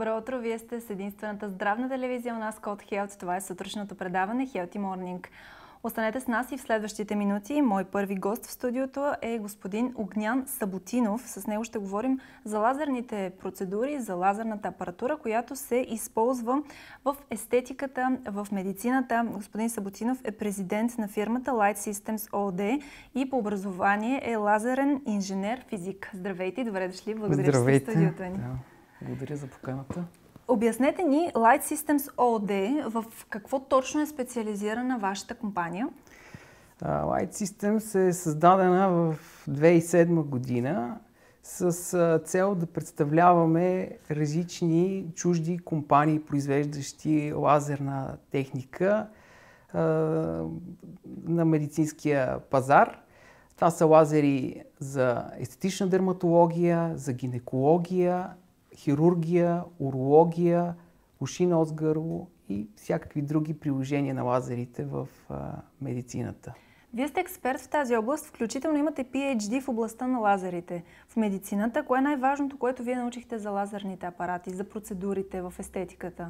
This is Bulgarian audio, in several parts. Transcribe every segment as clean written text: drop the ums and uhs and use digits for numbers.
Добро утро! Вие сте с единствената здравна телевизия у нас Code Health. Това е сутрешното предаване Healthy Morning. Останете с нас и в следващите минути. Мой първи гост в студиото е господин Огнян Саботинов. С него ще говорим за лазерните процедури, за лазерната апаратура, която се използва в естетиката, в медицината. Господин Саботинов е президент на фирмата Light Systems ООД и по образование е лазерен инженер-физик. Здравейте и добре дошли. Благодаря, че сте в студиото ни. Благодаря за поканата. Обяснете ни Light Systems ООД, в какво точно е специализирана вашата компания? Light Systems е създадена в 2007 година с цел да представляваме различни чужди компании, произвеждащи лазерна техника на медицинския пазар. Това са лазери за естетична дерматология, за гинекология, хирургия, урология, уши, нос, гърло и всякакви други приложения на лазерите в медицината. Вие сте експерт в тази област, включително имате PhD в областта на лазерите. В медицината, кое е най-важното, което вие научихте за лазерните апарати, за процедурите в естетиката?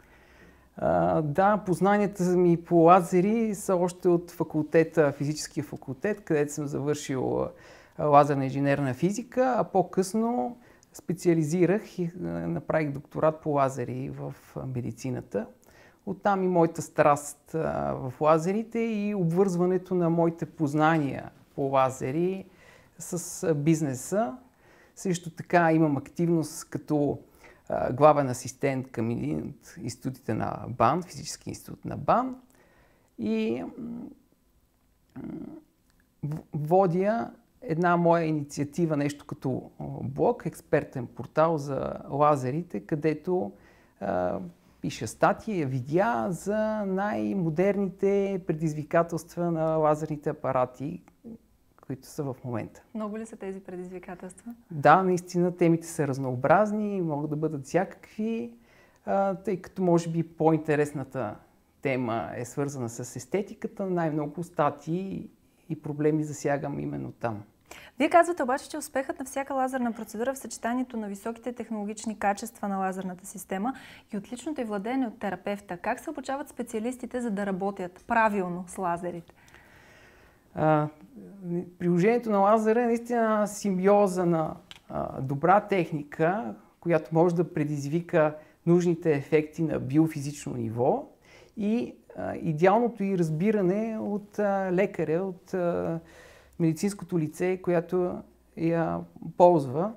Да, познанията ми по лазери са още от факултета, физическия факултет, където съм завършил лазерна инженерна физика, а по-късно специализирах и направих докторат по лазери в медицината. Оттам и моята страст в лазерите и обвързването на моите познания по лазери с бизнеса. Също така имам активност като главен асистент към един от институтите на БАН, физически институт на БАН. И водя една моя инициатива, нещо като блог, експертен портал за лазерите, където пиша статии, видеа за най-модерните предизвикателства на лазерните апарати, които са в момента. Много ли са тези предизвикателства? Да, наистина темите са разнообразни, могат да бъдат всякакви, тъй като може би по-интересната тема е свързана с естетиката, най-много статии и проблеми засягам именно там. Вие казвате обаче, че успехът на всяка лазерна процедура в съчетанието на високите технологични качества на лазерната система и отличното й владеене от терапевта. Как се обучават специалистите, за да работят правилно с лазерите? Приложението на лазера е наистина симбиоза на добра техника, която може да предизвика нужните ефекти на биофизично ниво и идеалното й разбиране от лекаря, от медицинското лице, което я ползва.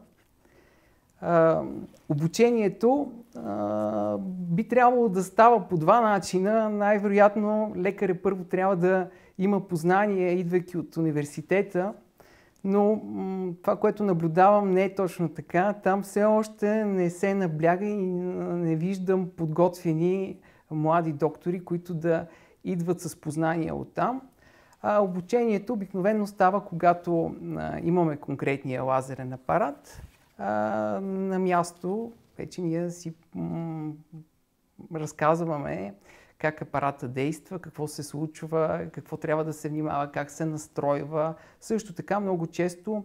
Обучението би трябвало да става по два начина. Най-вероятно лекаря първо трябва да има познание, идвайки от университета, но това, което наблюдавам, не е точно така. Там все още не се набляга и не виждам подготвени млади доктори, които да идват с познания оттам. Обучението обикновено става, когато имаме конкретния лазерен апарат. На място вече ние си разказваме как апарата действа, какво се случва, какво трябва да се внимава, как се настройва. Също така много често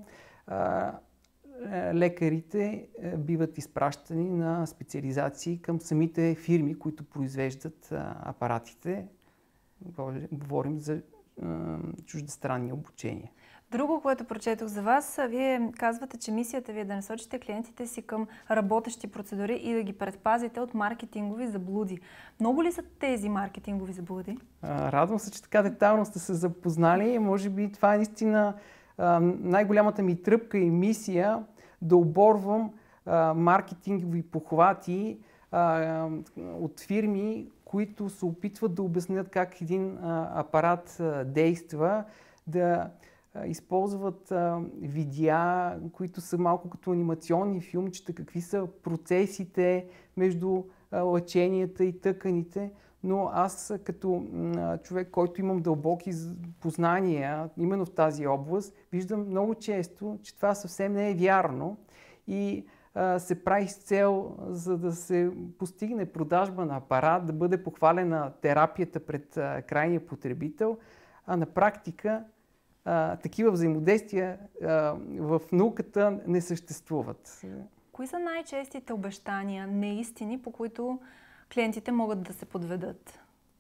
лекарите биват изпращани на специализации към самите фирми, които произвеждат апаратите. Говорим за чуждестранни обучения. Друго, което прочетох за вас, вие казвате, че мисията ви е да насочите клиентите си към работещи процедури и да ги предпазите от маркетингови заблуди. Много ли са тези маркетингови заблуди? Радвам се, че така детайлно сте се запознали. Може би това е наистина най-голямата ми тръпка и мисия да оборвам маркетингови похвати от фирми, които се опитват да обяснят как един апарат действа, да използват видеа, които са малко като анимационни филмчета, какви са процесите между лъченията и тъканите. Но аз като човек, който имам дълбоки познания именно в тази област, виждам много често, че това съвсем не е вярно и се прави с цел, за да се постигне продажба на апарат, да бъде похвалена терапията пред крайния потребител, а на практика такива взаимодействия в науката не съществуват. Кои са най-честите обещания, неистини, по които клиентите могат да се подведат?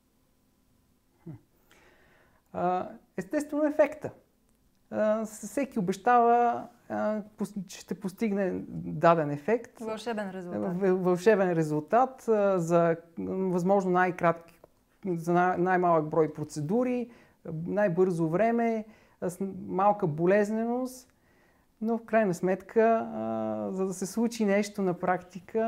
Естествено ефекта. Всеки обещава, че ще постигне даден ефект. Вълшебен резултат. Вълшебен резултат за възможно най-кратки, за най-малък брой процедури, най-бързо време, с малка болезненост, но в крайна сметка, за да се случи нещо на практика,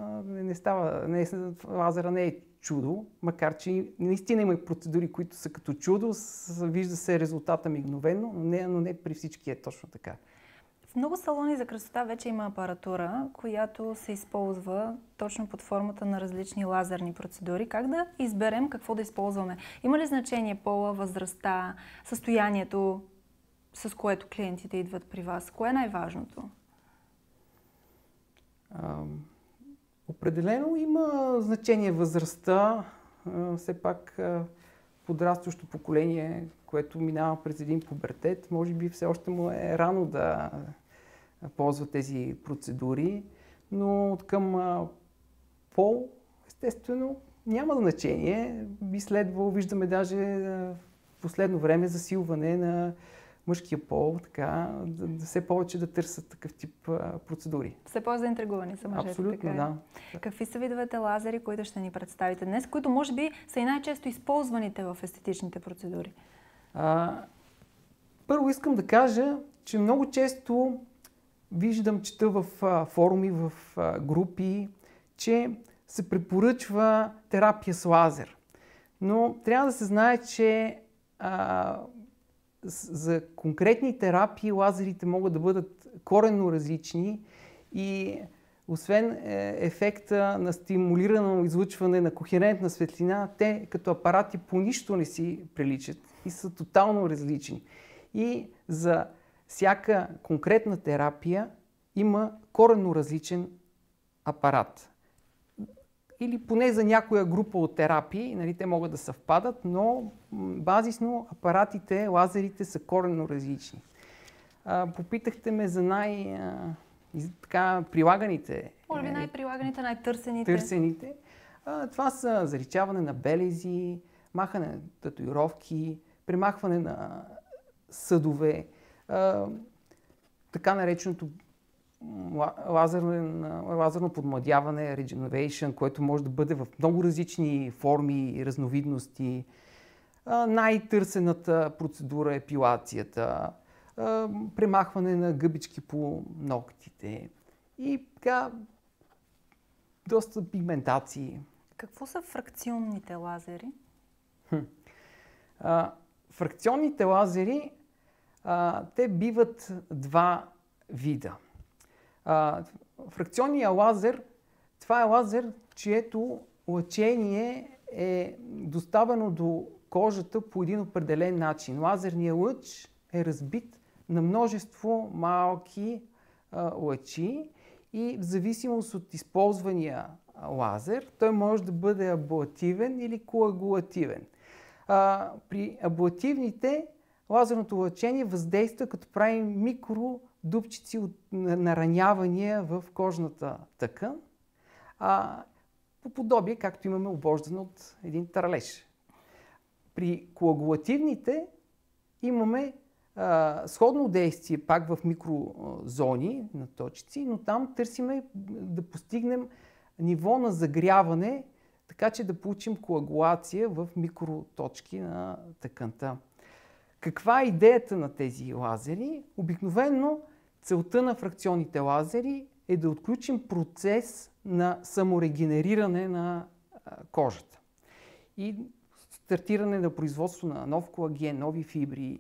лазера не е чудо, макар че наистина има процедури, които са като чудо, вижда се резултата мигновено, но не при всички е точно така. В много салони за красота вече има апаратура, която се използва точно под формата на различни лазерни процедури. Как да изберем какво да използваме? Има ли значение пола, възрастта, състоянието, с което клиентите идват при вас? Кое е най-важното? Определено има значение възрастта. Все пак подрастващо поколение, което минава през един пубертет, може би все още му е рано да ползва тези процедури, но откъм пол, естествено, няма значение. Би следвало, виждаме даже в последно време засилване на мъжкия пол, така, да все повече да търсят такъв тип процедури. Все по-заинтригувани са мъжете. Абсолютно, така. Да. Какви са видовете лазери, които ще ни представите днес, които може би са и най-често използваните в естетичните процедури? Първо искам да кажа, че много често виждам, чета в форуми, в групи, че се препоръчва терапия с лазер. Но трябва да се знае, че за конкретни терапии лазерите могат да бъдат коренно различни и освен ефекта на стимулирано излъчване на кохерентна светлина, те като апарати по нищо не си приличат и са тотално различни. И за всяка конкретна терапия има коренно различен апарат. Или поне за някоя група от терапии, нали, те могат да съвпадат, но базисно апаратите, лазерите са коренно различни. Попитахте ме за прилаганите. Може би най-прилаганите, най-търсените. Това са заличаване на белези, махане на татуировки, премахване на съдове, така нареченото лазерно подмладяване, regeneration, което може да бъде в много различни форми и разновидности. Най-търсената процедура е епилацията, премахване на гъбички по ногтите и така доста пигментации. Какво са фракционните лазери? Фракционните лазери, те биват два вида. Фракционният лазер, това е лазер, чието лъчение е доставено до кожата по един определен начин. Лазерният лъч е разбит на множество малки лъчи и в зависимост от използвания лазер, той може да бъде аблативен или коагулативен. При аблативните лазерното лъчение въздейства като прави микродупчици от наранявания в кожната тъкан, по подобие, както имаме обождане от един тарлеж. При коагулативните имаме сходно действие пак в микрозони на точици, но там търсиме да постигнем ниво на загряване, така че да получим коагулация в микроточки на тъканта. Каква е идеята на тези лазери? Обикновено целта на фракционните лазери е да отключим процес на саморегенериране на кожата и стартиране на производство на нов колаген, нови фибри.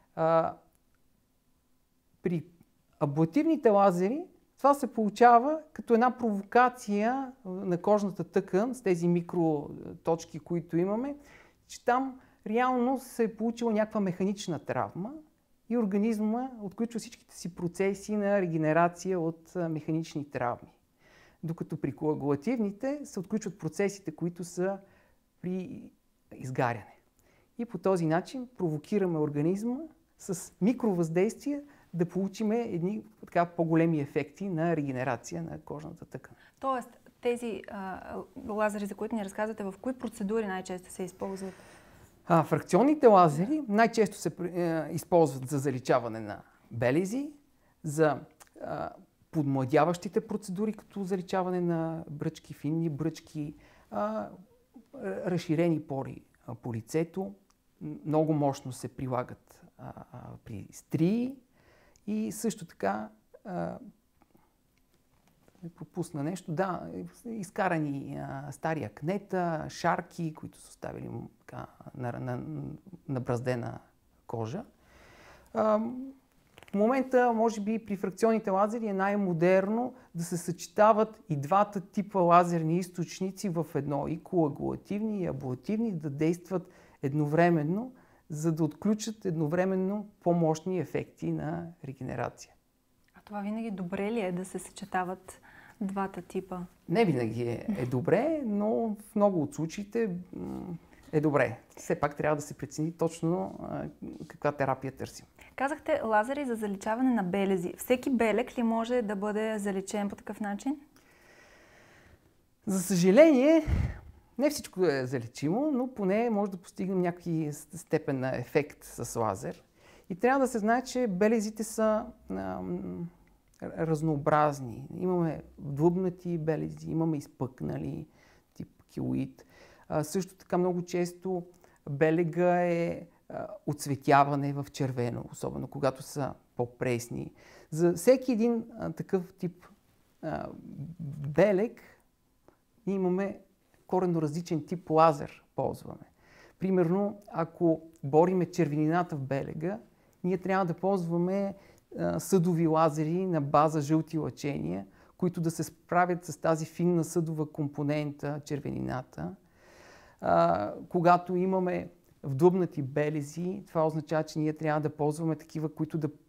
При аблативните лазери това се получава като една провокация на кожната тъкан с тези микроточки, които имаме, че там реално се е получила някаква механична травма и организма отключва всичките си процеси на регенерация от механични травми. Докато при коагулативните се отключват процесите, които са при изгаряне. И по този начин провокираме организма с микровъздействие да получим едни така по-големи ефекти на регенерация на кожната тъкан. Тоест, тези лазери, за които ни разказвате, в кои процедури най-често се използват? Фракционните лазери най-често се използват за заличаване на белези, за подмладяващите процедури, като заличаване на бръчки, финни бръчки, разширени пори по лицето. Много мощно се прилагат при стрии и също така пропусна нещо. Да, изкарани стари акнета, шарки, които са оставили набраздена кожа. В момента, може би, при фракционните лазери е най-модерно да се съчетават и двата типа лазерни източници в едно. И коагулативни, и аблативни, да действат едновременно, за да отключат едновременно по-мощни ефекти на регенерация. А това винаги добре ли е да се съчетават двата типа? Не винаги е добре, но в много от случаите е добре. Все пак трябва да се прецени точно каква терапия търсим. Казахте лазери за заличаване на белези. Всеки белег ли може да бъде заличен по такъв начин? За съжаление, не всичко е заличимо, но поне може да постигнем някакви степен на ефект с лазер. И трябва да се знае, че белезите са разнообразни. Имаме вдлъбнати белези, имаме изпъкнали, тип килоид. Също така много често белега е оцветяване в червено, особено когато са по-пресни. За всеки един такъв тип белег ние имаме коренно различен тип лазер ползваме. Примерно, ако бориме червенината в белега, ние трябва да ползваме съдови лазери на база жълти лъчения, които да се справят с тази финна съдова компонента, червенината. Когато имаме вдлъбнати белези, това означава, че ние трябва да ползваме такива, които да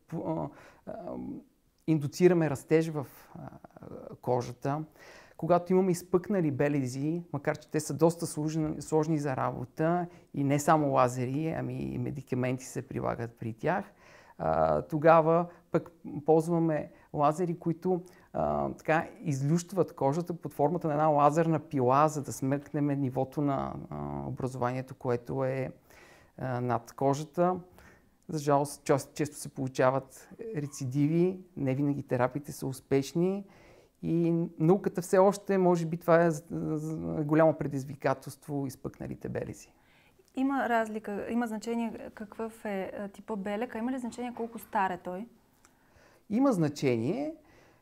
индуцираме растеж в кожата. Когато имаме изпъкнали белези, макар че те са доста сложни за работа и не само лазери, ами и медикаменти се прилагат при тях, тогава пък ползваме лазери, които така излющват кожата под формата на една лазерна пила, за да смъкнем нивото на образованието, което е над кожата. За жалост, често се получават рецидиви, не винаги терапиите са успешни и науката все още, може би това е голямо предизвикателство, изпъкналите белези. Има разлика, има значение какъв е типа белег, а има ли значение колко стар е той? Има значение.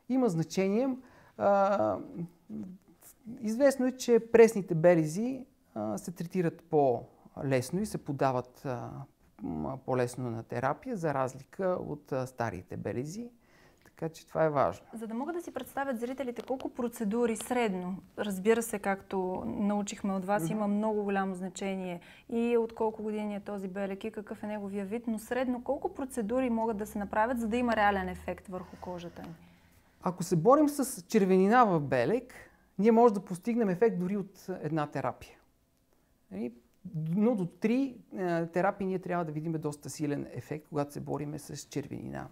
Известно е, че пресните белези се третират по-лесно и се подават по-лесно на терапия, за разлика от старите белези. Така че това е важно. За да могат да си представят зрителите колко процедури средно, разбира се, както научихме от вас, има много голямо значение и от колко години е този белег и какъв е неговия вид, но средно колко процедури могат да се направят, за да има реален ефект върху кожата ни? Ако се борим с червенина в белег, ние можем да постигнем ефект дори от една терапия. Но до 3 терапии ние трябва да видим доста силен ефект, когато се бориме с червенина.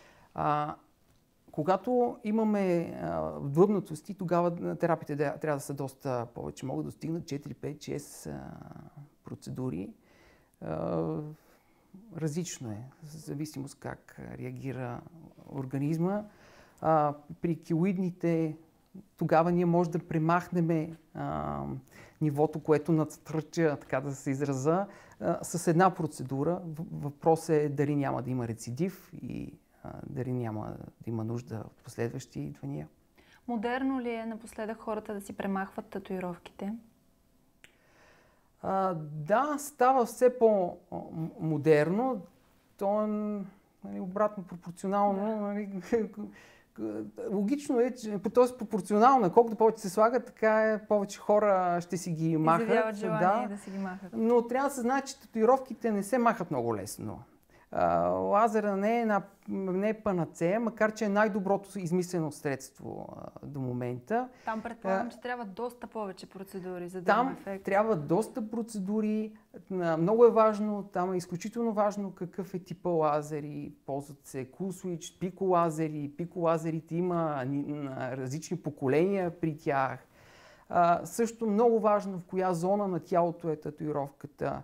Когато имаме вдлъбнатости, тогава терапиите трябва да са доста повече. Могат да стигнат 4, 5, 6 процедури. Различно е, в зависимост как реагира организма. При килоидните тогава ние може да премахнем нивото, което надстръча, така да се израза, с една процедура. Въпросът е дали няма да има рецидив и дали няма да има нужда от последващи идвания. Модерно ли е напоследък хората да си премахват татуировките? Да, става все по-модерно. То е обратно пропорционално. Да. Логично е, че т.е. пропорционално, колкото повече се слага, така повече хора ще си ги махат. Изявяват желание да си ги махат. Но трябва да се знае, че татуировките не се махат много лесно. Лазера не е панацея, макар че е най-доброто измислено средство до момента. Там предполагам, че трябва доста повече процедури, за да има ефект. Там трябва доста процедури. Много е важно, там е изключително важно какъв е типа лазери. Ползват се Cool-Switch, пиколазери. Пиколазерите има различни поколения при тях. Също много важно в коя зона на тялото е татуировката,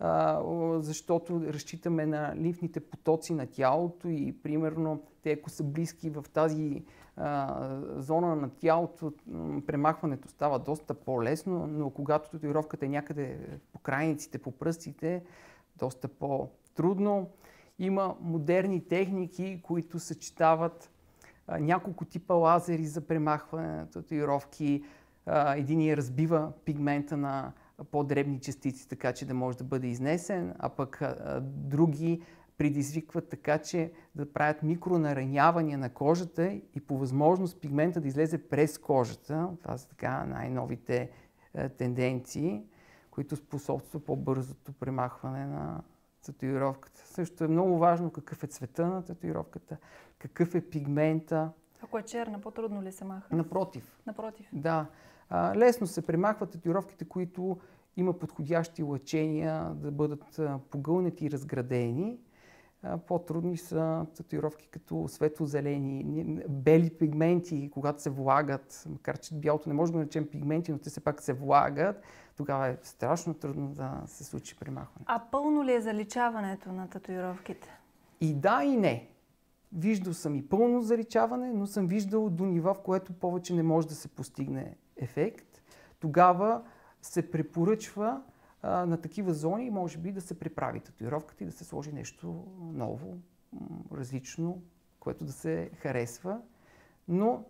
защото разчитаме на лимфните потоци на тялото и примерно те, ако са близки в тази зона на тялото, премахването става доста по-лесно, но когато татуировката е някъде по крайниците, по пръстите, доста по-трудно. Има модерни техники, които съчетават няколко типа лазери за премахване на татуировки. Единият разбива пигмента на по-дребни частици, така че да може да бъде изнесен, а пък други предизвикват така, че да правят микронаранявания на кожата и по възможност пигмента да излезе през кожата. Това са така най-новите тенденции, които способстват по-бързото премахване на татуировката. Също е много важно какъв е цвета на татуировката, какъв е пигмента. Ако е черна, по-трудно ли се маха? Напротив. Напротив. Да. Лесно се премахват татуировките, които има подходящи лъчения да бъдат погълнати и разградени. По-трудни са татуировки като светло-зелени, бели пигменти, когато се влагат, макар че бялото не може да наречем пигменти, но те все пак се влагат, тогава е страшно трудно да се случи премахване. А пълно ли е заличаването на татуировките? И да, и не. Виждал съм и пълно заличаване, но съм виждал до нива, в което повече не може да се постигне ефект. Тогава се препоръчва на такива зони, може би, да се преправи татуировката и да се сложи нещо ново, различно, което да се харесва. Но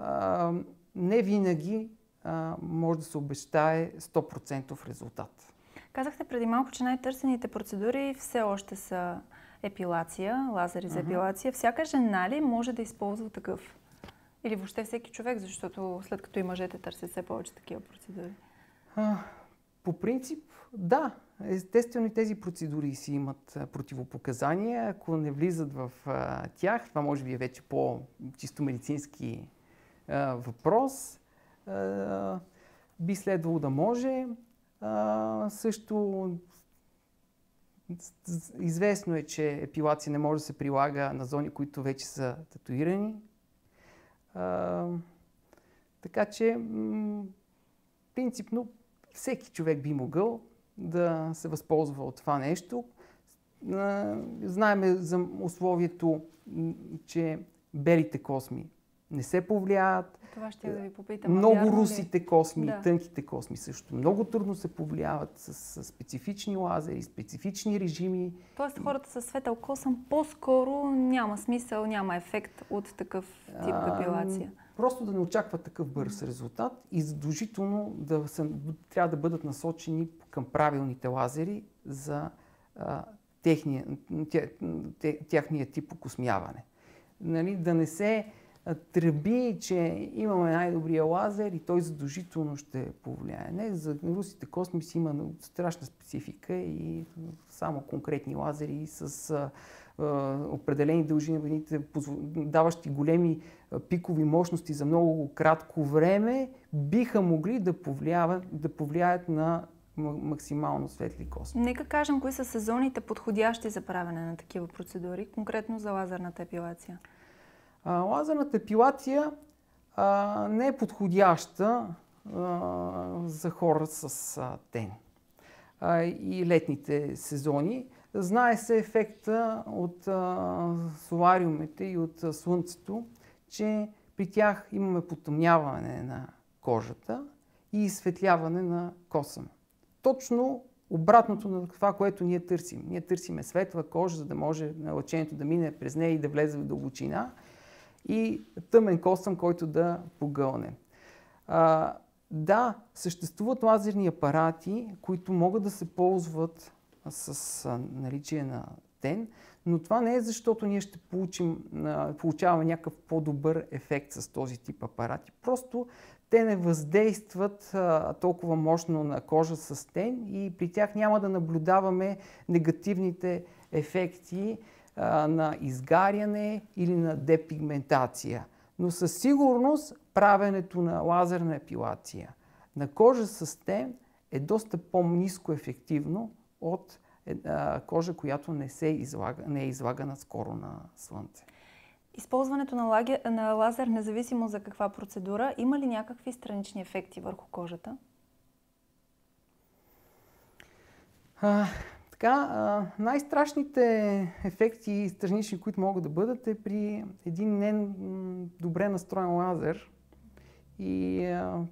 не винаги може да се обещае 100% резултат. Казахте преди малко, че най-търсените процедури все още са епилация, лазери за епилация. Всяка жена ли може да използва такъв? Или въобще всеки човек, защото след като и мъжете търсят все повече такива процедури? По принцип, да. Естествено и тези процедури си имат противопоказания. Ако не влизат в тях, това може би е вече по-чисто медицински въпрос, би следвало да може. Също известно е, че епилация не може да се прилага на зони, които вече са татуирани. Така че, принципно, всеки човек би могъл да се възползва от това нещо. Знаем за условието, че белите косми не се повлияват. Това ще да ви попитам. Много русите косми, тънките косми също много трудно се повлияват с специфични лазери, специфични режими. Тоест хората със светъл косъм по-скоро няма смисъл, няма ефект от такъв тип епилация. Просто да не очакват такъв бърз резултат и задължително трябва да бъдат насочени към правилните лазери за тяхния тип окосмяване. Нали, да не се тръби, че имаме най-добрия лазер и той задължително ще повлияе. Не, за русите косми си има страшна специфика и само конкретни лазери с определени дължини, даващи големи пикови мощности за много кратко време, биха могли да повлияят на максимално светли косми. Нека кажем кои са сезоните подходящи за правене на такива процедури, конкретно за лазерната епилация. Лазерната епилация не е подходяща за хора с тен и летните сезони. Знае се ефекта от солариумите и от слънцето, че при тях имаме потъмняване на кожата и изсветляване на косъм. Точно обратното на това, което ние търсим. Ние търсиме светла кожа, за да може лъчението да мине през нея и да влезе в дълбочина и тъмен косъм, който да погълне. Да, съществуват лазерни апарати, които могат да се ползват с наличие на тен, но това не е защото ние ще получаваме някакъв по-добър ефект с този тип апарати. Просто те не въздействат толкова мощно на кожа с тен и при тях няма да наблюдаваме негативните ефекти на изгаряне или на депигментация. Но със сигурност правенето на лазерна епилация на кожа с тен е доста по-ниско ефективно от кожа, която не е излагана скоро на слънце. Използването на лазер, независимо за каква процедура, има ли някакви странични ефекти върху кожата? Най-страшните ефекти и странични, които могат да бъдат, е при един не добре настроен лазер. И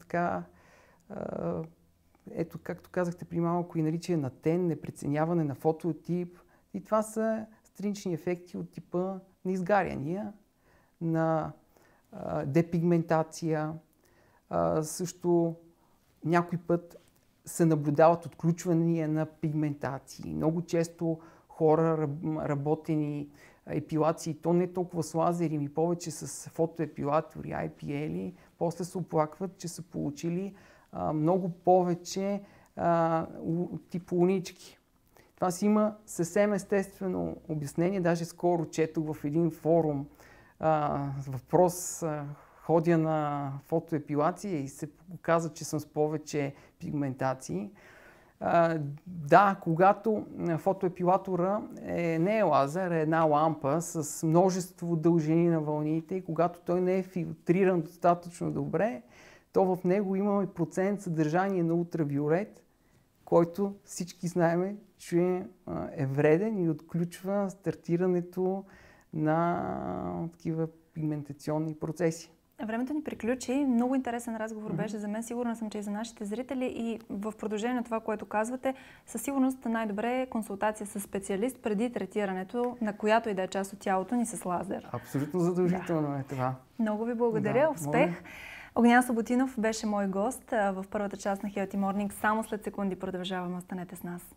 ето, както казахте при малко, и наличие на тен, непреценяване на фототип. И това са странични ефекти от типа на изгаряния, на депигментация. Също някой път се наблюдават отключвания на пигментации. Много често хора, работени епилации, то не толкова с лазери, ми повече с фотоепилатори, IPL, после се оплакват, че са получили много повече тип лунички. Това си има съвсем естествено обяснение. Даже скоро четох в един форум въпрос, ходя на фотоепилация и се оказа, че съм с повече пигментации. Да, когато фотоепилатора не е лазер, е една лампа с множество дължини на вълните и когато той не е филтриран достатъчно добре, то в него има процент съдържание на ултравиолет, който всички знаем, че е вреден и отключва стартирането на такива пигментационни процеси. Времето ни приключи. Много интересен разговор беше за мен. Сигурна съм, че и за нашите зрители. И в продължение на това, което казвате, със сигурност най-добре е консултация с специалист преди третирането, на която и да е част от тялото ни с лазер. Абсолютно задължително е това. Много ви благодаря. Успех! Огнян Саботинов беше мой гост в първата част на Healthy Morning. Само след секунди продължаваме. Останете с нас.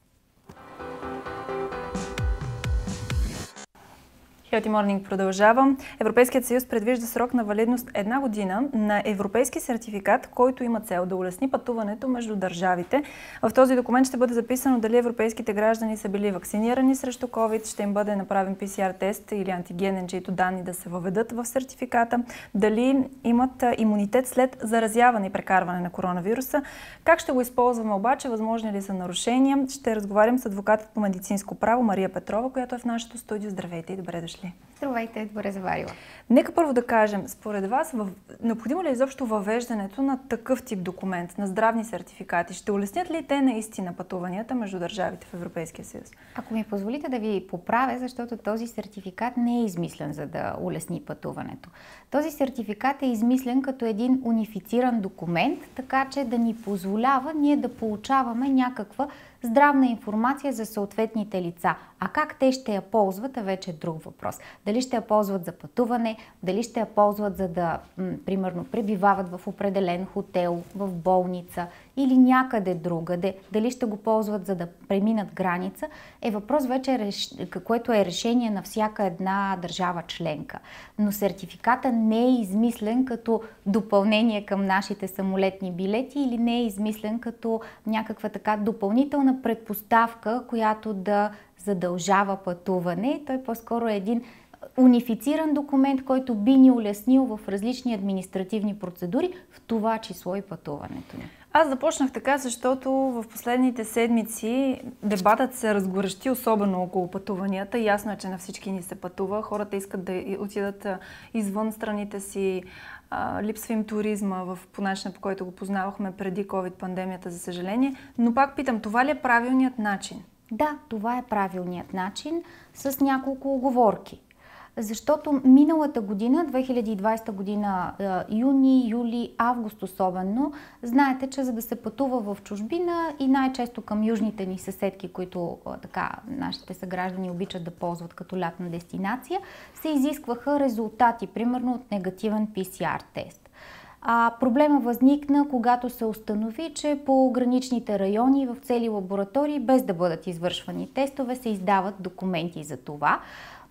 Healthy Morning продължавам. Европейският съюз предвижда срок на валидност 1 година на европейски сертификат, който има цел да улесни пътуването между държавите. В този документ ще бъде записано дали европейските граждани са били вакцинирани срещу COVID, ще им бъде направен PCR тест или антигенен, чието данни да се въведат в сертификата, дали имат имунитет след заразяване и прекарване на коронавируса. Как ще го използваме обаче, възможни ли са нарушения? Ще разговарям с адвокатът по медицинско право Мария Петрова, която е в нашето студио. Здравейте и добре дошли. Здравейте, добре заварила. Нека първо да кажем, според вас, необходимо ли е изобщо въвеждането на такъв тип документ, на здравни сертификати? Ще улеснят ли те наистина пътуванията между държавите в Европейския съюз? Ако ми позволите да ви поправя, защото този сертификат не е измислен за да улесни пътуването. Този сертификат е измислен като един унифициран документ, така че да ни позволява ние да получаваме някаква здравна информация за съответните лица. А как те ще я ползват е вече друг въпрос. Дали ще я ползват за пътуване, дали ще я ползват за да, примерно, пребивават в определен хотел, в болница или някъде другаде, дали ще го ползват за да преминат граница, е въпрос вече, което е решение на всяка една държава членка. Но сертификата не е измислен като допълнение към нашите самолетни билети или не е измислен като някаква така допълнителна предпоставка, която да задължава пътуване. Той по-скоро е един унифициран документ, който би ни улеснил в различни административни процедури, в това число и пътуването ни. Аз започнах така, защото в последните седмици дебатът се разгорещи, особено около пътуванията. Ясно е, че на всички ни се пътува. Хората искат да отидат извън страните си. Липсва им туризма по начина, по който го познавахме преди COVID-пандемията, за съжаление. Но пак питам, това ли е правилният начин? Да, това е правилният начин с няколко уговорки. Защото миналата година, 2020 година, юни, юли, август особено, знаете, че за да се пътува в чужбина и най-често към южните ни съседки, които така нашите съграждани обичат да ползват като лятна дестинация, се изискваха резултати, примерно от негативен PCR тест. Проблема възникна, когато се установи, че по граничните райони в цели лаборатории, без да бъдат извършвани тестове, се издават документи за това.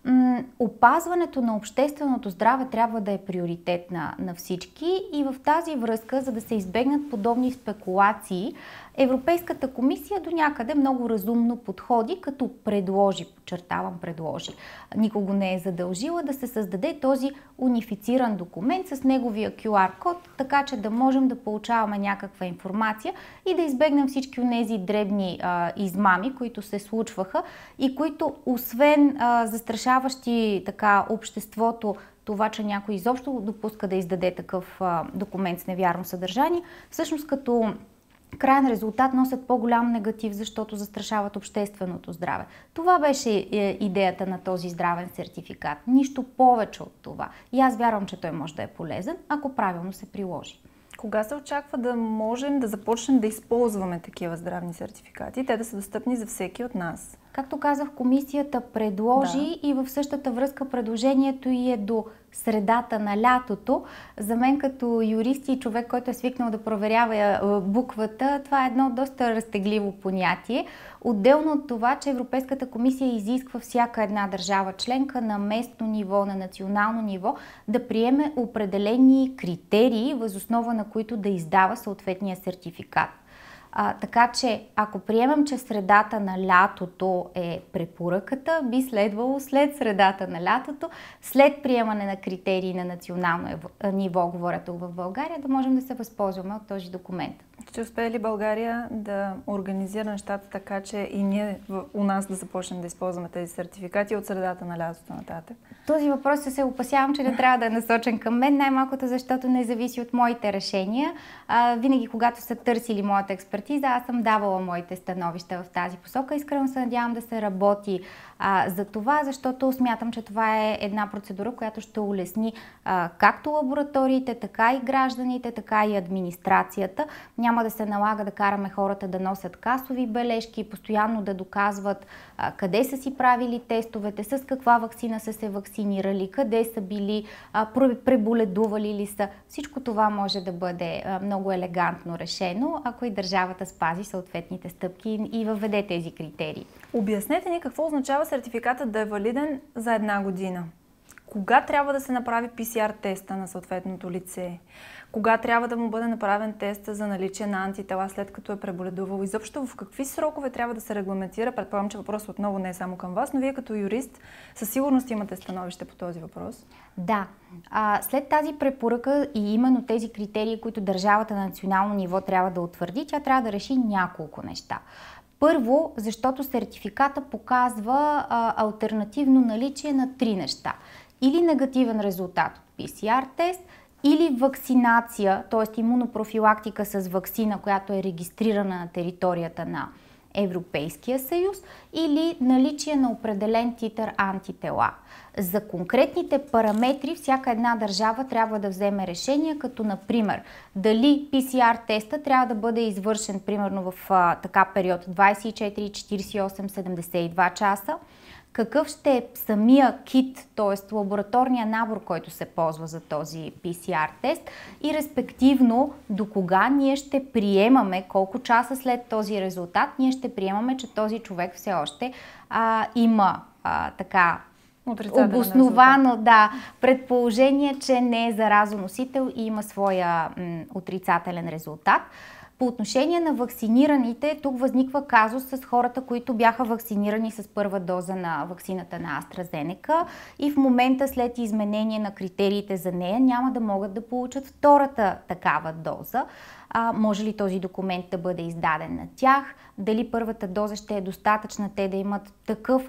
опазването на общественото здраве трябва да е приоритет на всички и в тази връзка, за да се избегнат подобни спекулации, Европейската комисия до някъде много разумно подходи, като предложи, подчертавам предложи, никого не е задължила да се създаде този унифициран документ с неговия QR код, така че да можем да получаваме някаква информация и да избегнем всички от тези дребни измами, които се случваха и които, освен застрашаващи така обществото, това, че някой изобщо допуска да издаде такъв документ с невярно съдържание, всъщност като крайен резултат носят по-голям негатив, защото застрашават общественото здраве. Това беше идеята на този здравен сертификат. Нищо повече от това. И аз вярвам, че той може да е полезен, ако правилно се приложи. Кога се очаква да можем да започнем да използваме такива здравни сертификати, те да са достъпни за всеки от нас? Както казах, комисията предложи и в същата връзка предложението й е до средата на лятото. За мен като юрист и човек, който е свикнал да проверява буквата, това е едно доста разтегливо понятие. Отделно от това, че Европейската комисия изисква всяка една държава членка на местно ниво, на национално ниво, да приеме определени критерии, въз основа на които да издава съответния сертификат. Така че, ако приемем, че средата на лятото е препоръката, би следвало след средата на лятото, след приемане на критерии на национално ниво, говоря тук в България, да можем да се възползваме от този документ. Ще успее ли България да организира нещата така, че и ние у нас да започнем да използваме тези сертификати от средата на лятото нататък? Този въпрос се опасявам, че не трябва да е насочен към мен, най-малкото защото не зависи от моите решения. Винаги, когато са търсили моята експертиза, аз съм давала моите становища в тази посока. Искрено се надявам да се работи за това, защото смятам, че това е една процедура, която ще улесни както лабораториите, така и гражданите, така и администрацията. Няма да се налага да караме хората да носят касови бележки, постоянно да доказват къде са си правили тестовете, с каква ваксина са се вакцинирали, къде са били, преболедували ли са. Всичко това може да бъде много елегантно решено, ако и държавата спази съответните стъпки и въведе тези критерии. Обяснете ни какво означава сертификатът да е валиден за 1 година. Кога трябва да се направи PCR теста на съответното лице? Кога трябва да му бъде направен теста за наличие на антитела, след като е преболедувал? Изобщо в какви срокове трябва да се регламентира? Предполагам, че въпросът отново не е само към вас, но вие като юрист със сигурност имате становище по този въпрос. Да. След тази препоръка и именно тези критерии, които държавата на национално ниво трябва да утвърди, тя трябва да реши няколко неща. Първо, защото сертификата показва алтернативно наличие на 3 неща. Или негативен резултат от PCR тест, или вакцинация, т.е. имунопрофилактика с ваксина, която е регистрирана на територията на Европейския съюз, или наличие на определен титър антитела. За конкретните параметри всяка една държава трябва да вземе решение, като например дали PCR теста трябва да бъде извършен примерно в така период 24, 48, 72 часа, какъв ще е самия кит, т.е. лабораторния набор, който се ползва за този PCR тест и респективно до кога ние ще приемаме, колко часа след този резултат, ние ще приемаме, че този човек все още има така обосновано предположение, че не е заразоносител и има своя отрицателен резултат. По отношение на вакцинираните, тук възниква казус с хората, които бяха вакцинирани с първа доза на ваксината на AstraZeneca и в момента след изменение на критериите за нея няма да могат да получат втората такава доза. Може ли този документ да бъде издаден на тях? Дали първата доза ще е достатъчна те да имат такъв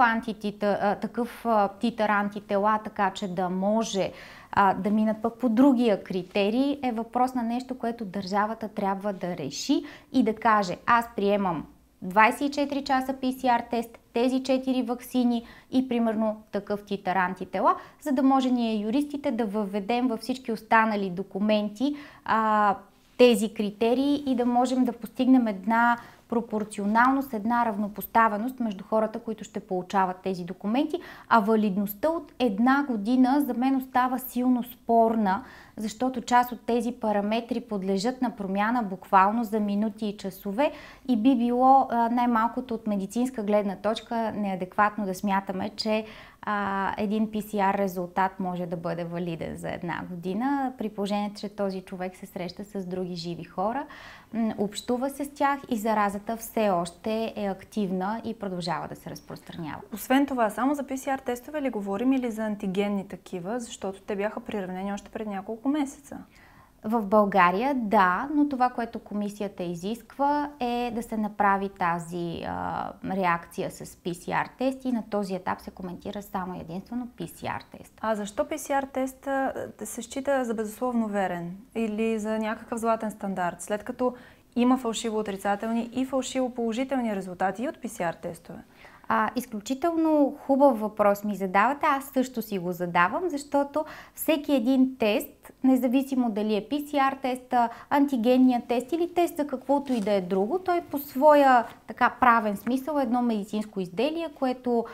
титър антитела, така че да може да минат пък по другия критерий, е въпрос на нещо, което държавата трябва да реши и да каже: аз приемам 24 часа PCR тест, тези 4 ваксини и примерно такъв титър антитела, за да може ние юристите да въведем във всички останали документи тези критерии и да можем да постигнем една пропорционалност, една равнопоставеност между хората, които ще получават тези документи, а валидността от 1 година за мен остава силно спорна, защото част от тези параметри подлежат на промяна буквално за минути и часове и би било най-малкото от медицинска гледна точка неадекватно да смятаме, че един PCR резултат може да бъде валиден за една година, при положение, че този човек се среща с други живи хора, общува се с тях и заразата все още е активна и продължава да се разпространява. Освен това, само за PCR тестове ли говорим или за антигенни такива, защото те бяха приравнени още пред няколко месеца? В България да, но това, което комисията изисква е да се направи тази реакция с PCR тест и на този етап се коментира само единствено PCR тест. А защо PCR тест се счита за безусловно верен или за някакъв златен стандарт, след като има фалшиво отрицателни и фалшиво положителни резултати и от PCR тестове? Изключително хубав въпрос ми задавате. Аз също си го задавам, защото всеки един тест, независимо дали е PCR теста, антигенния тест или тест за каквото и да е друго, той по своя така правен смисъл е едно медицинско изделие, което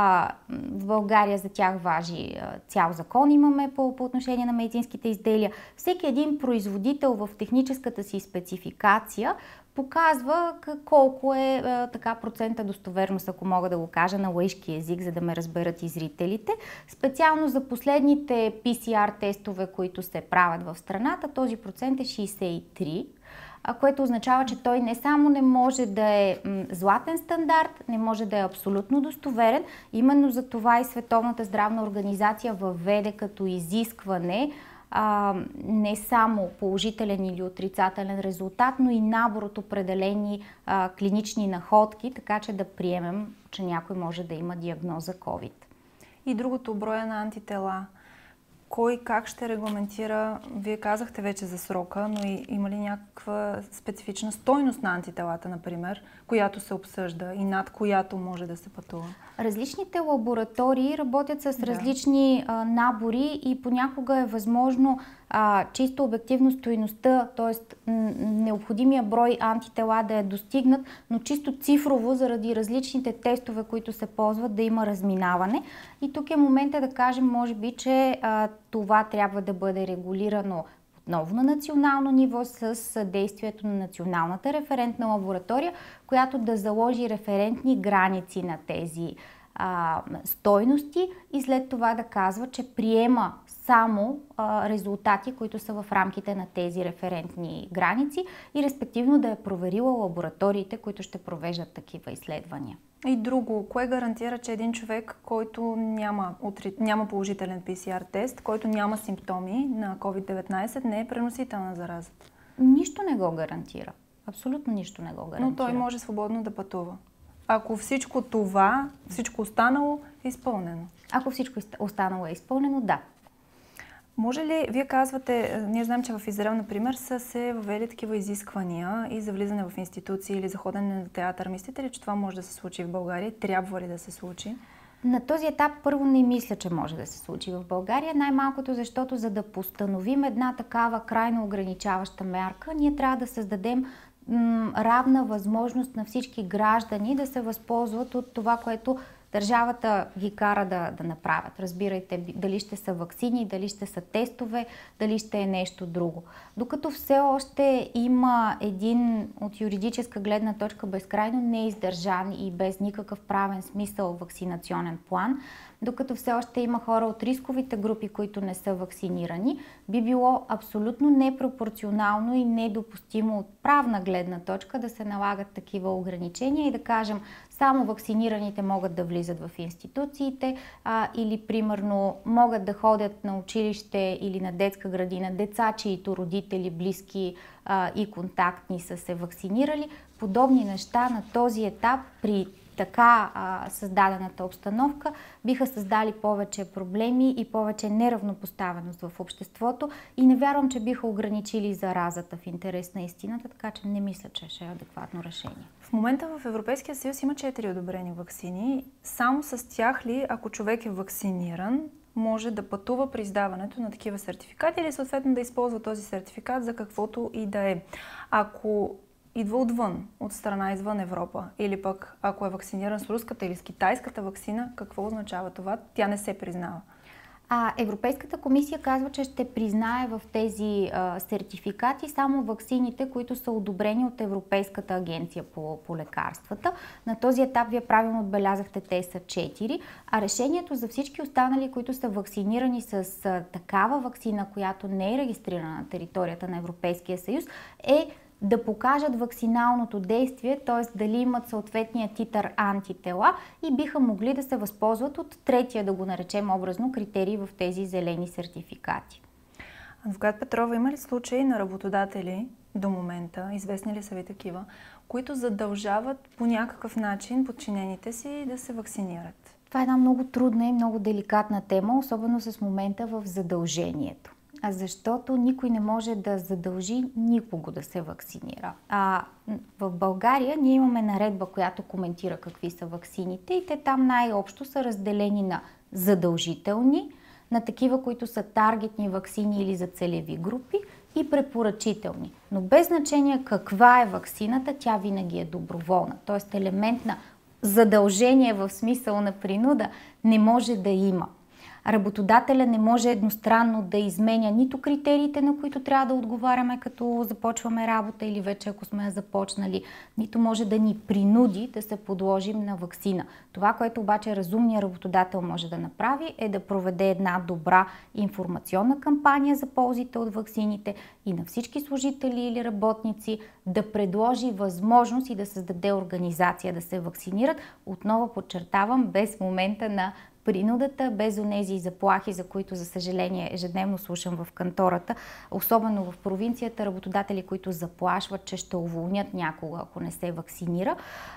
в България за тях важи цял закон имаме по отношение на медицинските изделия. Всеки един производител в техническата си спецификация показва колко е така процента достоверност, ако мога да го кажа на лаишки език, за да ме разберат и зрителите. Специално за последните PCR тестове, които се правят в страната, този процент е 63%. Което означава, че той не само не може да е златен стандарт, не може да е абсолютно достоверен. Именно за това и Световната здравна организация въведе като изискване не само положителен или отрицателен резултат, но и набор от определени клинични находки, така че да приемем, че някой може да има диагноза COVID. И другото, броя на антитела. Кой как ще регламентира? Вие казахте вече за срока, но има ли някаква специфична стойност на антителата, например, която се обсъжда и над която може да се пътува? Различните лаборатории работят с различни набори и понякога е възможно чисто обективно стойността, т.е. необходимия брой антитела да е достигнат, но чисто цифрово, заради различните тестове, които се ползват, да има разминаване. И тук е момента да кажем, може би, че това трябва да бъде регулирано отново на национално ниво с действието на националната референтна лаборатория, която да заложи референтни граници на тези стойности и след това да казва, че приема само резултати, които са в рамките на тези референтни граници и респективно да е проверила лабораториите, които ще провеждат такива изследвания. И друго, кое гарантира, че един човек, който няма положителен PCR тест, който няма симптоми на COVID-19, не е преносител на заразата? Нищо не го гарантира. Абсолютно нищо не го гарантира. Но той може свободно да пътува. Ако всичко това, всичко останало е изпълнено. Ако всичко останало е изпълнено, да. Може ли, вие казвате, ние знаем, че в Израел, например, са се въвели такива изисквания и за влизане в институции или за ходене на театър. Мислите ли, че това може да се случи в България? Трябва ли да се случи? На този етап първо не мисля, че може да се случи в България. Най-малкото, защото за да постановим една такава крайно ограничаваща мярка, ние трябва да създадем равна възможност на всички граждани да се възползват от това, което държавата ги кара да направят. Разбирайте, дали ще са ваксини, дали ще са тестове, дали ще е нещо друго. Докато все още има един от юридическа гледна точка безкрайно неиздържан и без никакъв правен смисъл вакцинационен план, докато все още има хора от рисковите групи, които не са вакцинирани, би било абсолютно непропорционално и недопустимо от правна гледна точка да се налагат такива ограничения и да кажем, само вакцинираните могат да влизат в институциите или примерно могат да ходят на училище или на детска градина деца, чието родители, близки и контактни са се вакцинирали. Подобни неща на този етап при така създадената обстановка биха създали повече проблеми и повече неравнопоставеност в обществото и не вярвам, че биха ограничили заразата в интерес на истината, така че не мисля, че ще е адекватно решение. В момента в Европейския съюз има 4 одобрени ваксини. Само с тях ли, ако човек е вакциниран, може да пътува при издаването на такива сертификати или съответно да използва този сертификат за каквото и да е? Ако идва отвън, от страна извън Европа, или пък ако е вакциниран с руската или с китайската ваксина, какво означава това? Тя не се признава. Европейската комисия казва, че ще признае в тези сертификати само ваксините, които са одобрени от Европейската агенция по лекарствата. На този етап, вие правилно отбелязахте, те са 4, а решението за всички останали, които са вакцинирани с такава ваксина, която не е регистрирана на територията на Европейския съюз, е да покажат ваксиналното действие, т.е. дали имат съответния титър антитела и биха могли да се възползват от третия, да го наречем образно, критерий в тези зелени сертификати. Адвокат Петрова, има ли случаи на работодатели до момента, известни ли са ви такива, които задължават по някакъв начин подчинените си да се вакцинират? Това е една много трудна и много деликатна тема, особено с момента в задължението. Защото никой не може да задължи никого да се вакцинира. В България ние имаме наредба, която коментира какви са ваксините и те там най-общо са разделени на задължителни, на такива, които са таргетни ваксини или за целеви групи и препоръчителни. Но без значение каква е ваксината, тя винаги е доброволна. Тоест елемент на задължение в смисъл на принуда не може да има. Работодателя не може едностранно да изменя нито критериите, на които трябва да отговаряме, като започваме работа или вече ако сме я започнали, нито може да ни принуди да се подложим на ваксина. Това, което обаче разумният работодател може да направи, е да проведе една добра информационна кампания за ползите от ваксините и на всички служители или работници да предложи възможност и да създаде организация да се вакцинират. Отново подчертавам, без момента на принудата, без онези заплахи, за които, за съжаление, ежедневно слушам в кантората, особено в провинцията, работодатели, които заплашват, че ще уволнят някога, ако не се вакцинира.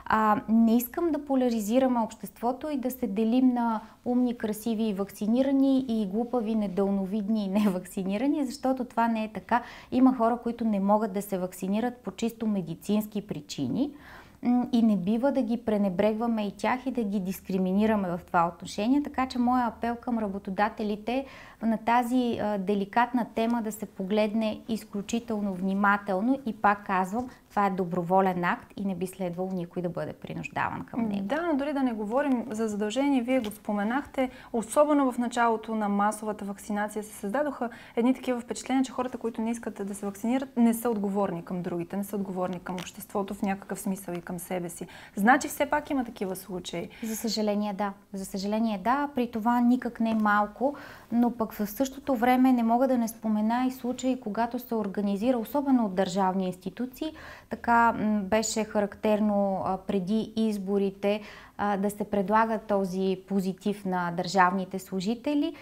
Не искам да поляризираме обществото и да се делим на умни, красиви и вакцинирани и глупави, недълновидни и невакцинирани, защото това не е така. Има хора, които не могат да се вакцинират по чисто медицински причини. И не бива да ги пренебрегваме и тях и да ги дискриминираме в това отношение. Така че моя апел към работодателите на тази деликатна тема да се погледне изключително внимателно и пак казвам, това е доброволен акт и не би следвало никой да бъде принуждаван към него. Да, но дори да не говорим за задължение, вие го споменахте, особено в началото на масовата вакцинация се създадоха едни такива впечатления, че хората, които не искат да се вакцинират, не са отговорни към другите, не са отговорни към обществото в някакъв смисъл и към себе си. Значи все пак има такива случаи. За съжаление, да. За съжаление, да. При това никак не малко, но пък в същото време не мога да не спомена и случаи, когато се организира, особено от държавни институции. Така беше характерно преди изборите да се предлага този позитив на държавните служители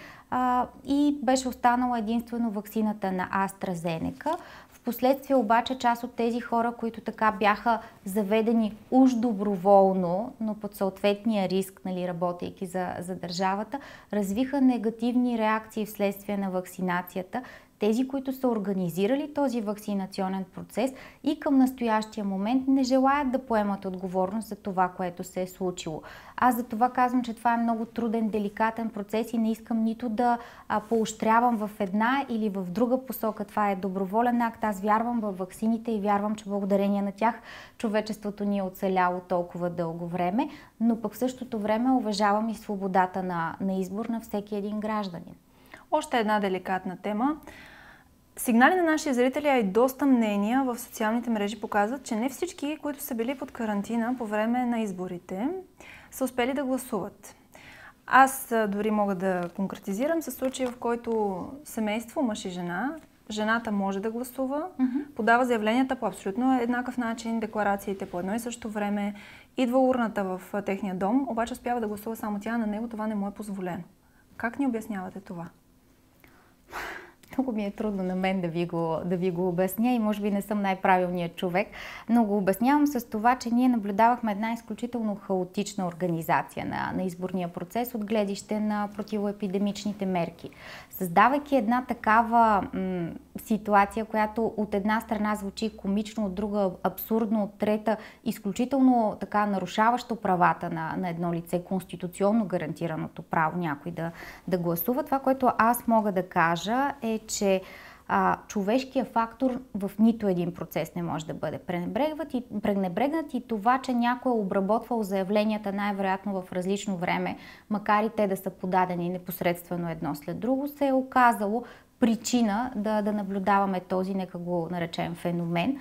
и беше останала единствено ваксината на AstraZeneca. Впоследствие обаче част от тези хора, които така бяха заведени уж доброволно, но под съответния риск, работейки за държавата, развиха негативни реакции вследствие на вакцинацията. Тези, които са организирали този вакцинационен процес и към настоящия момент не желаят да поемат отговорност за това, което се е случило. Аз за това казвам, че това е много труден, деликатен процес и не искам нито да поощрявам в една или в друга посока. Това е доброволен акт. Аз вярвам в ваксините и вярвам, че благодарение на тях човечеството ни е оцеляло толкова дълго време, но пък в същото време уважавам и свободата на избор на всеки един гражданин. Още една деликатна тема. Сигнали на наши зрители, а и доста мнения в социалните мрежи показват, че не всички, които са били под карантина по време на изборите, са успели да гласуват. Аз дори мога да конкретизирам със случай, в който семейство, мъж и жена, жената може да гласува, подава заявленията по абсолютно еднакъв начин, декларациите по едно и също време, идва урната в техния дом, обаче успява да гласува само тя, на него това не му е позволено. Как ни обяснявате това? Много ми е трудно на мен да ви го обясня и може би не съм най-правилният човек, но го обяснявам с това, че ние наблюдавахме една изключително хаотична организация на изборния процес от гледище на противоепидемичните мерки. Създавайки една такава ситуация, която от една страна звучи комично, от друга абсурдно, от трета изключително така нарушаващо правата на едно лице, конституционно гарантираното право някой да гласува. Това, което аз мога да кажа е, че човешкият фактор в нито един процес не може да бъде пренебрегнат и това, че някой е обработвал заявленията най-вероятно в различно време, макар и те да са подадени непосредствено едно след друго, се е оказало причина да наблюдаваме този, нека го наречем, феномен.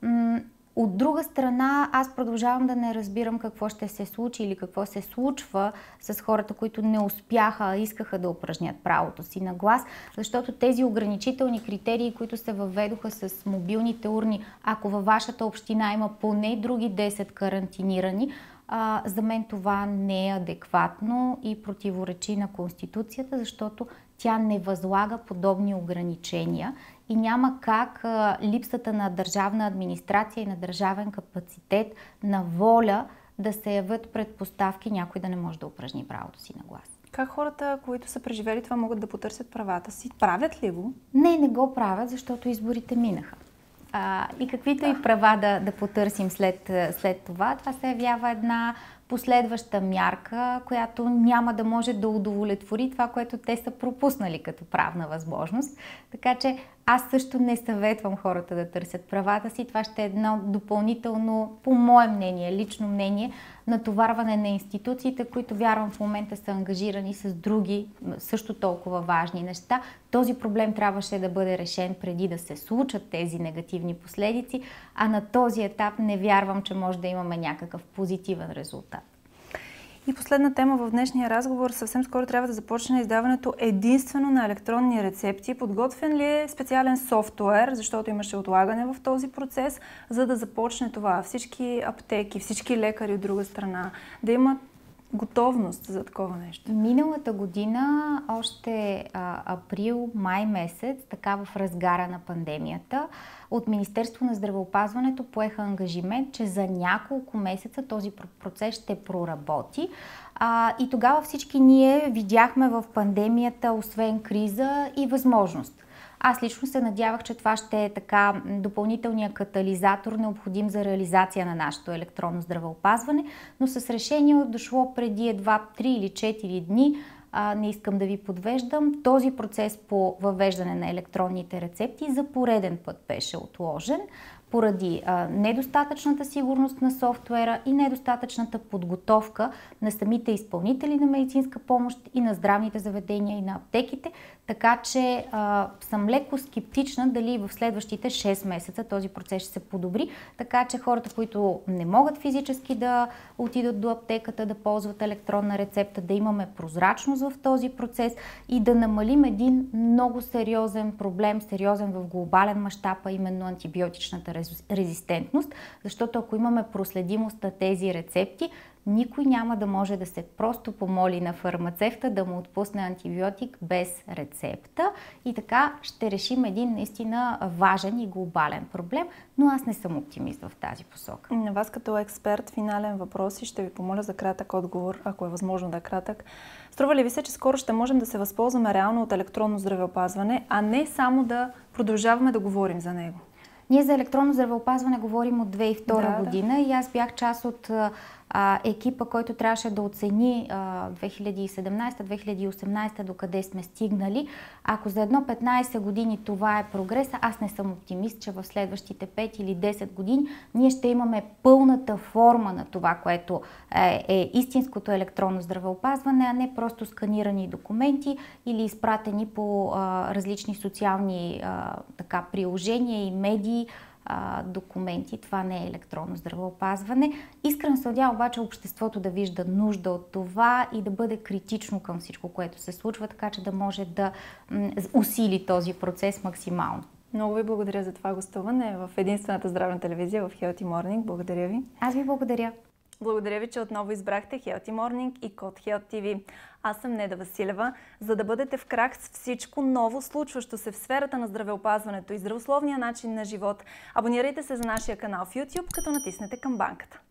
От друга страна, аз продължавам да не разбирам какво ще се случи или какво се случва с хората, които не успяха, искаха да упражнят правото си на глас, защото тези ограничителни критерии, които се въведоха с мобилните урни, ако във вашата община има поне други 10 карантинирани, за мен това не е адекватно и противоречи на Конституцията, защото тя не възлага подобни ограничения и няма как липсата на държавна администрация и на държавен капацитет, на воля да се явят предпоставки някой да не може да упражни правото си на глас. Как хората, които са преживели това, могат да потърсят правата си? Правят ли го? Не го правят, защото изборите минаха. И каквито и права да потърсим след това, това се явява една последваща мярка, която няма да може да удовлетвори това, което те са пропуснали като правна възможност. Така че аз също не съветвам хората да търсят правата си. Това ще е едно допълнително, по мое мнение, лично мнение, натоварване на институциите, които вярвам в момента са ангажирани с други, също толкова важни неща. Този проблем трябваше да бъде решен преди да се случат тези негативни последици, а на този етап не вярвам, че може да имаме някакъв позитивен резултат. И последна тема в днешния разговор. Съвсем скоро трябва да започне издаването единствено на електронни рецепти. Подготвен ли е специален софтуер, защото имаше отлагане в този процес, за да започне това? Всички аптеки, всички лекари от друга страна да имат готовност за такова нещо? Миналата година, още април, май месец, така в разгара на пандемията, от Министерство на здравеопазването поеха ангажимент, че за няколко месеца този процес ще проработи. И тогава всички ние видяхме в пандемията, освен криза, и възможност. Аз лично се надявах, че това ще е така допълнителният катализатор, необходим за реализация на нашето електронно здравеопазване, но с решение дошло преди едва 3 или 4 дни, не искам да ви подвеждам, този процес по въвеждане на електронните рецепти за пореден път беше отложен поради недостатъчната сигурност на софтуера и недостатъчната подготовка на самите изпълнители на медицинска помощ и на здравните заведения и на аптеките, така че съм леко скептична дали в следващите 6 месеца този процес ще се подобри, така че хората, които не могат физически да отидат до аптеката, да ползват електронна рецепта, да имаме прозрачност в този процес и да намалим един много сериозен проблем, сериозен в глобален мащаб, а именно антибиотичната резистентност, защото ако имаме проследимост на тези рецепти, никой няма да може да се просто помоли на фармацевта да му отпусне антибиотик без рецепта и така ще решим един наистина важен и глобален проблем, но аз не съм оптимист в тази посока. На вас като експерт финален въпрос и ще ви помоля за кратък отговор, ако е възможно да е кратък. Струва ли ви се, че скоро ще можем да се възползваме реално от електронно здравеопазване, а не само да продължаваме да говорим за него? Ние за електронно здравеопазване говорим от 2002 година и аз бях част от екипа, който трябваше да оцени 2017-2018 докъде сме стигнали. Ако за едно 15 години това е прогреса, аз не съм оптимист, че в следващите 5 или 10 години ние ще имаме пълната форма на това, което е истинското електронно здравеопазване, а не просто сканирани документи или изпратени по различни социални приложения и медии, документи. Това не е електронно здравеопазване. Искрено се надявам обаче обществото да вижда нужда от това и да бъде критично към всичко, което се случва, така че да може да усили този процес максимално. Много ви благодаря за това гостуване в единствената здравна телевизия в Healthy Morning. Благодаря ви. Аз ви благодаря. Благодаря ви, че отново избрахте Healthy Morning и Код Health TV. Аз съм Неда Василева. За да бъдете в крак с всичко ново, случващо се в сферата на здравеопазването и здравословния начин на живот, абонирайте се за нашия канал в YouTube, като натиснете камбанката.